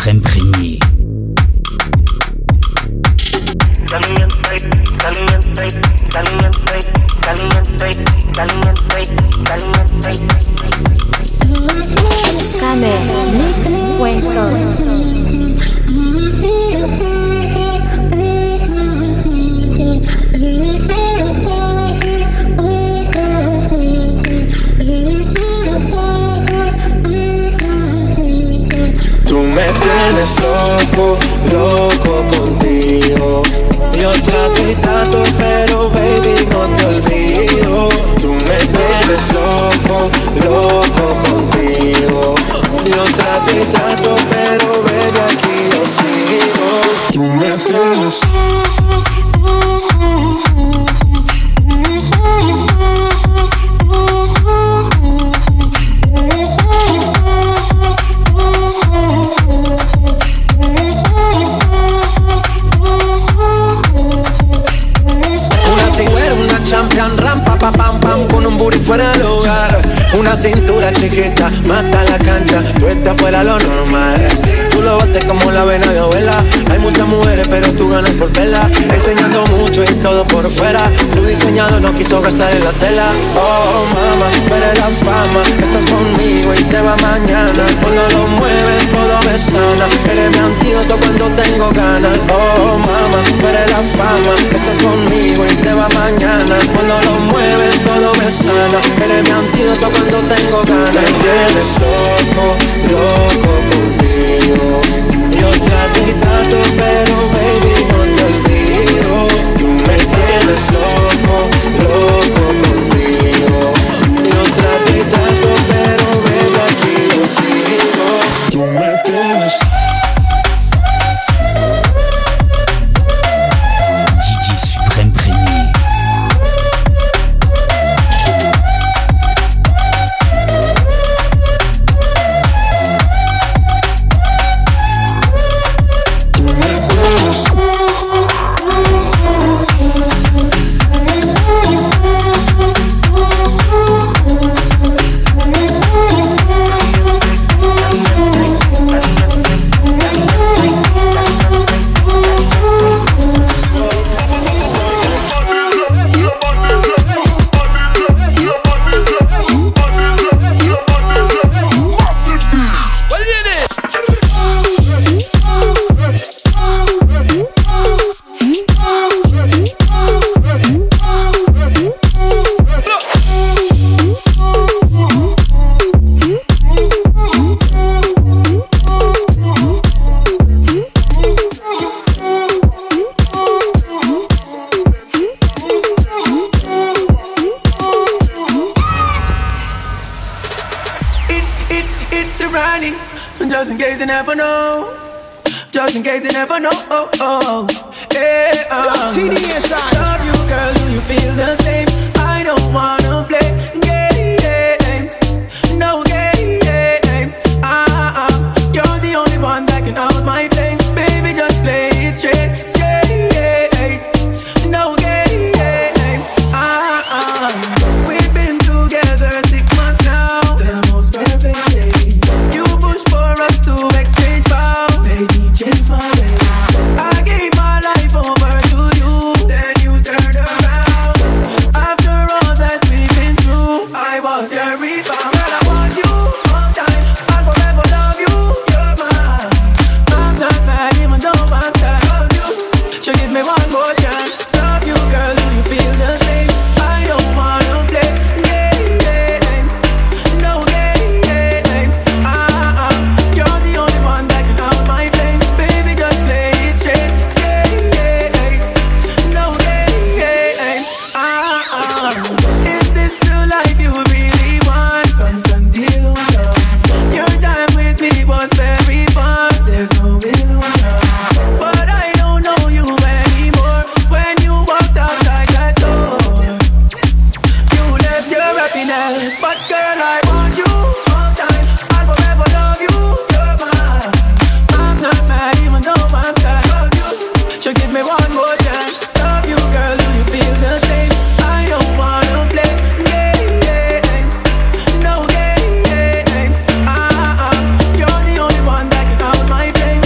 suprême prégné. Tú me tienes loco, loco contigo. Yo trato y trato, pero baby no te olvido. Tú me tienes loco, loco contigo. Yo trato y trato, pero baby aquí yo sigo. Tú me tienes champion, rampa, pa, pam, pam, con un booty fuera del hogar. Una cintura chiquita, mata la cancha, tú estás fuera lo normal. Tú lo bates como la vena de abuela. Hay muchas mujeres, pero tú ganas por verla. Enseñando mucho y todo por fuera. Tu diseñado no quiso gastar en la tela. Oh, mamá, pero la fama. Estás conmigo y te va mañana. Cuando lo mueves, todo me sana. Eres mi antídoto cuando tengo ganas. Oh, mamá, pero la fama. Estás conmigo y te va mañana. Cuando lo mueves, todo me sana. Eres mi antídoto cuando tengo ganas. Me tienes loco, loco contigo. Yo trato y trato, pero baby no te olvido. Tú me tienes loco, loco contigo. Yo trato y trato, pero baby aquí yo sigo. Tú me tienes. DJ suprême prégné. Just in case you never know. Just in case you never know. Oh, oh. Hey, love you, girl. Do you feel the same? I don't wanna play games. No games. You're the only one that can out my flame. Baby, just play it straight. No games. We've been together 6 months now. The most perfect day. You push for us to exchange vows. Baby, change my way. I gave my life over to you. Then you turned around. After all that we've been through, I was terrified. Girl, I want you all time. I'll forever love you. You're mine. I'm not mad even though I'm sad of you. So give me one more chance. Love you, girl. Do you feel the same? I don't wanna play games. No games. You're the only one that can out my flame. Baby, just play it straight. No games. Is this the life you really want? Constant illusion. Your time with me was very fun. There's no illusion. But I don't know you anymore. When you walked outside that door, you left your happiness. But girl, I want you all time. I'll forever love you. You're mine. I'm not mad even though I'm sad of you. So give me one more chance. Love you, girl. Do you feel the same? I don't wanna play games. No games. You're the only one that can out my flame.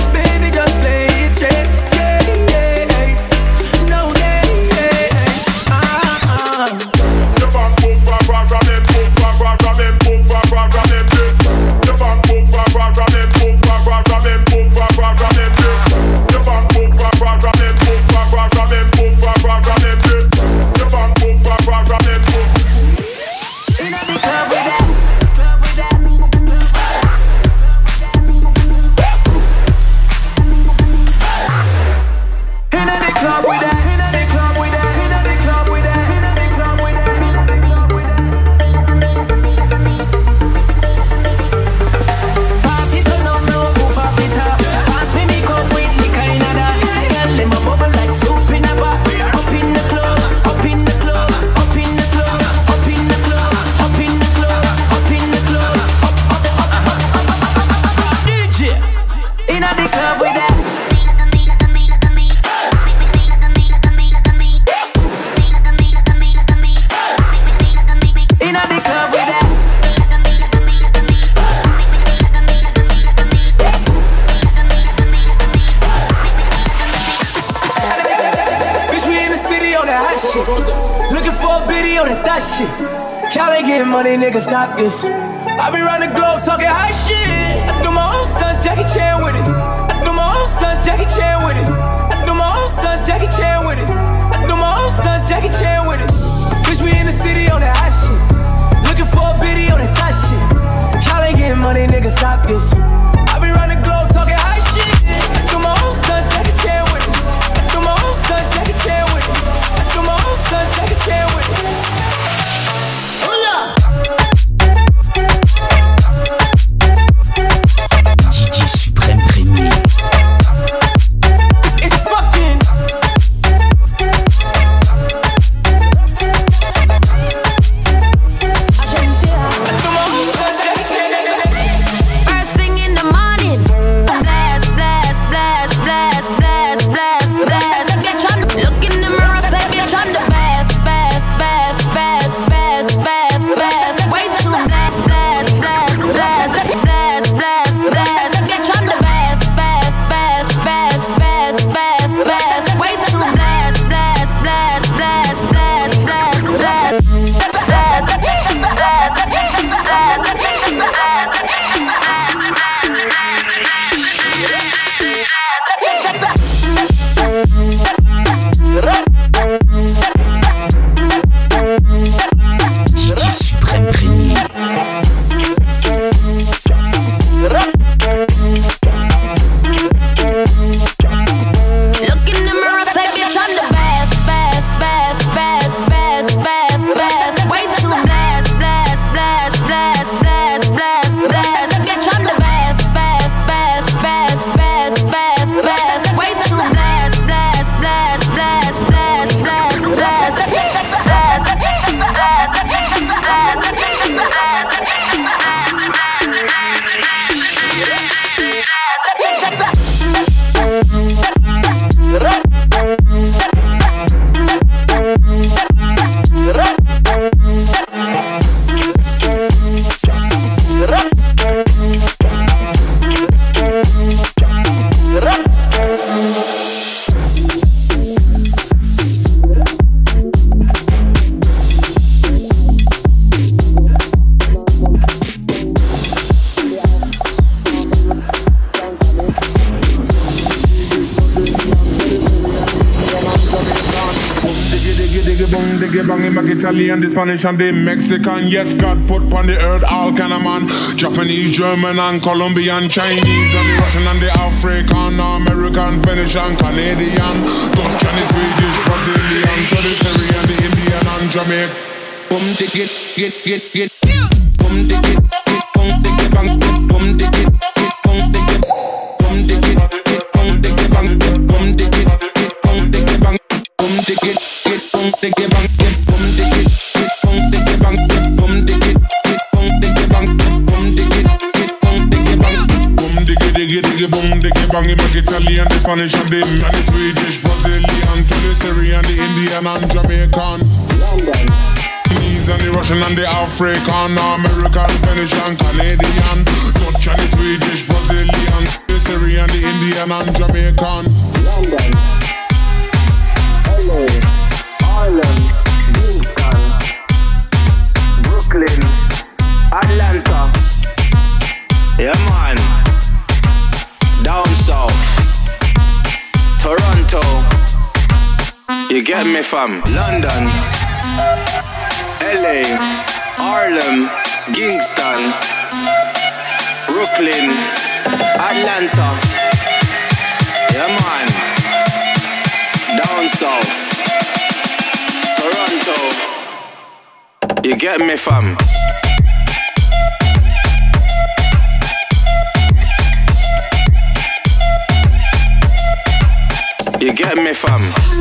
getting money, nigga, stop this. I be round the globe talking high shit. I do my own stunts, Jackie Chan with it. I do my own stunts, Jackie Chan with it. I do my own stunts, Jackie Chan with it. I do my own stunts, Jackie Chan with it. Bitch, we in the city on that hot shit. Looking for a biddy on that thot shit. Y'all ain't getting money, nigga, stop this. I be round the globe talking high shit. I do my own stunts, Jackie Chan with it. I do my own stunts, Jackie Chan with it. I do my own stunts, Jackie Chan with it. Hold up. DJ Suprême Premier. It's fucking. First thing in the morning, blast, blast, blast, blast, blast, blast, blast. Bitch, I'm look in the mirror, say bitch, I'm the best, best, best, best, best, best, best. Wait till the blast, blast, blast, blast, blast, blast, blast. Bitch, I'm the best, best, best, best, best, best, best. Wait till the blast, blast, blast, blast, blast, blast, blast, blast, blast, blast, DJ Suprême Premier. Look in the mirror, say bitch, I'm the best, best, best, best, best, best, best. Wait till the blast, blast, blast, blast, blast, blast, blast. Bitch, I'm the best, best, best, best, best, best, best. Wait till the blast, blast, blast, blast, blast, blast, blast, blast, Italian, the Spanish and the Mexican. Yes, God put on the earth all kind of man. Japanese, German and Colombian, Chinese and the Russian and the African, American, Venetian, Canadian, Dutch and the Swedish, Brazilian, to the Syrian, the Indian and Jamaican. Boom, digit, get. Boom, digit, boom, digit, bang, boom, digit, boom, digit, boom, digit, boom, digit, bang, boom, digit, boom, digit, bang, boom, digit, boom, digit, bang. Italian, the Spanish and the Swedish, Brazilian, to the Syrian, the Indian and Jamaican. Chinese and the Russian and the African, American, Venetian, Canadian, Dutch and the Swedish, Brazilian, the Syrian, the Indian and Jamaican. London, LA, Ireland, Kingston, Brooklyn, Atlanta. Yeah, man. Down south, Toronto, you get me fam. London, LA, Harlem, Kingston, Brooklyn, Atlanta. Yeah man. Down south, Toronto, you get me fam. You get me fam.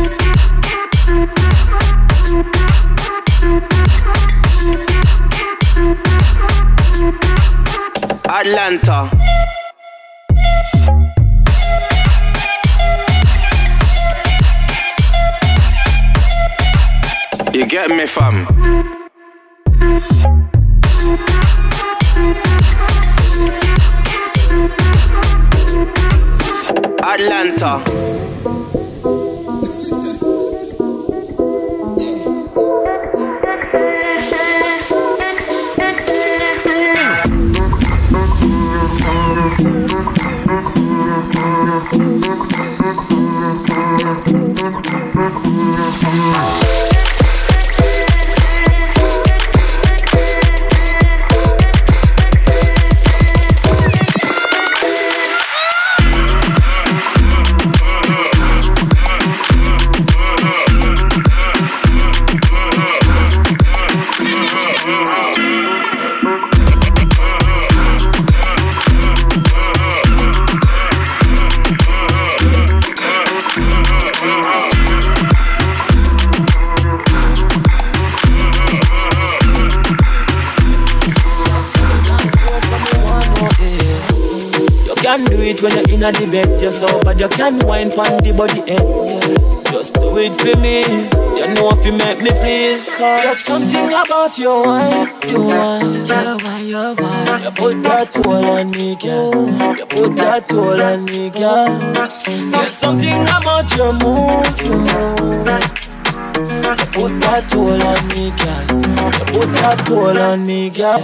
Atlanta. You get me fam. Atlanta. can do it when you're in the bed. You're so bad you can wine pon the body end. Yeah. Just do it for me. You know if you make me please. There's something about your wine. Your wine, your wine, your wine. You put that toll on me, girl. You put that toll on me, girl. There's something about your move, your move. You put that toll on me, girl. You put that toll on me, girl.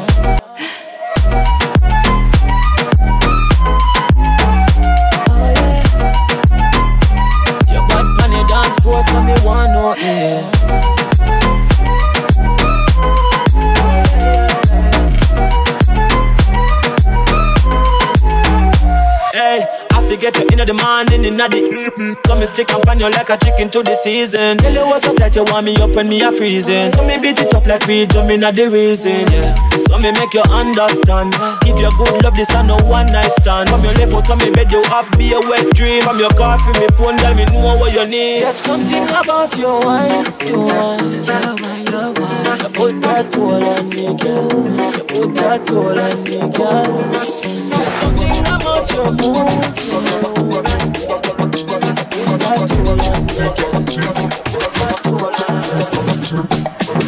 Dance floor, so me want no air. Hey, I forget you in the morning, in the evening. So me stick up on you like a chicken to the season. Tell you what's so tight, you want me up when me a freezing. So me beat it up like we jumping at the reason, yeah. So me make you understand. Give you good love, this a no one night stand. From your left out of me bed, you have be a wet dream. From your car, for me phone, tell me know what you need. There's something about your wine, your wine, your wine, your wine. You put that toll on me, girl. You put that toll on me, girl. There's something about your move, your move. Put that toll on me, girl. Put that toll on me.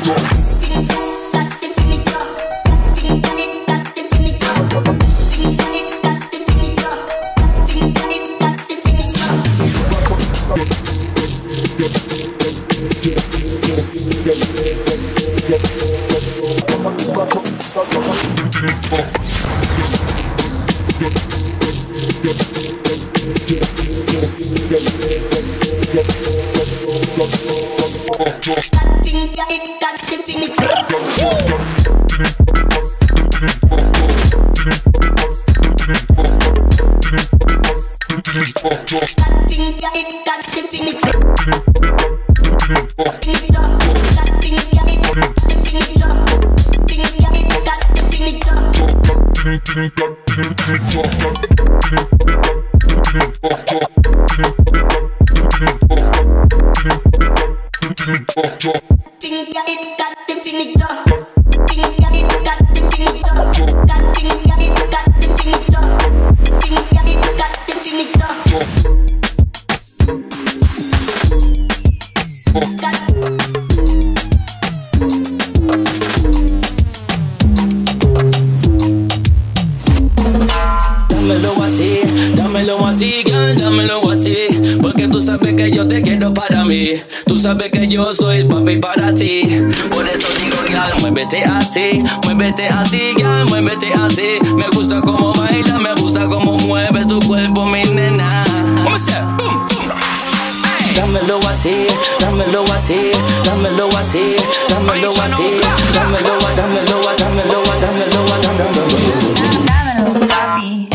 Dámelo así, girl, dámelo así. Porque tú sabes que yo te quiero para mí. Tú sabes que yo soy el papi para ti. Por eso digo, girl, muévete así, girl, muévete así. Me gusta como baila, me gusta como mueve tu cuerpo, mi nena. ¿Cómo se? Boom, boom. Dámelo así, dámelo así, dámelo así, dámelo así, dámelo así, dámelo así, dámelo así, dámelo así, dámelo así. Dámelo, papi.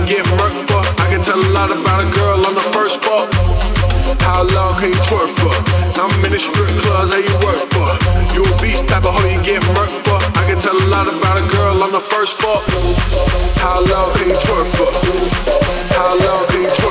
you get murked for? I can tell a lot about a girl on the first fuck. How long can you twerk for? I'm in the strip clubs, how you work for? You a beast type of hoe you get murked for? I can tell a lot about a girl on the first fuck. How long can you twerk for? How long can you twerk for?